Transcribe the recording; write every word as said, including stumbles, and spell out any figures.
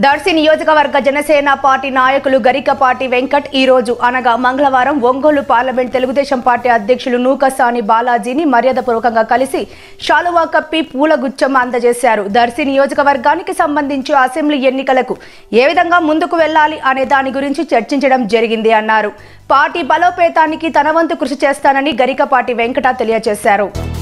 దర్శి నియోజకవర్గ జనసేన పార్టీ నాయకులు గరికపాటి వెంకట్ ఈ రోజు అనగా మంగళవారం ఒంగోలు పార్లమెంట్ తెలుగుదేశం పార్టీ అధ్యక్షులు నూకసాని బాలాజీని మర్యాదపూర్వకంగా కలిసి శాలువా కప్పి పూలగుచ్చం అందజేశారు. దర్శి నియోజకవర్గానికి సంబంధించి అసెంబ్లీ ఎన్నికలకు ఏ విధంగా ముందుకు వెళ్లాలి అనే దాని గురించి చర్చించడం జరిగింది అన్నారు. పార్టీ బలోపేతానికి తన వంతు కృషి చేస్తానని గరికపాటి వెంకట తెలియజేశారు.